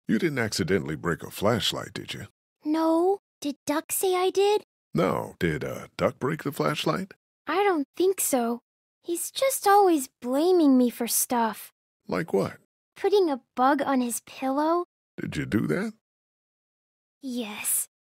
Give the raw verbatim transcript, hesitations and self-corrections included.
You didn't accidentally break a flashlight, did you? No. Did Duck say I did? No. Did uh, Duck break the flashlight? I don't think so. He's just always blaming me for stuff. Like what? Putting a bug on his pillow? Did you do that? Yes.